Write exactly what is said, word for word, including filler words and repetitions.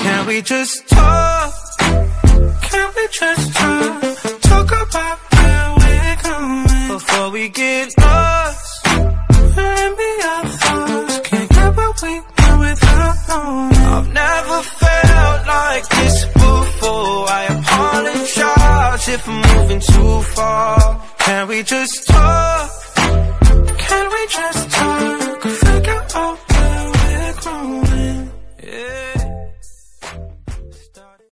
Can we just talk? Can we just talk? Talk about where we're going before we get lost. And be our thoughts. Can't get what we want without knowing. I've never felt like this before. I apologize if I'm moving too far. Can we just talk?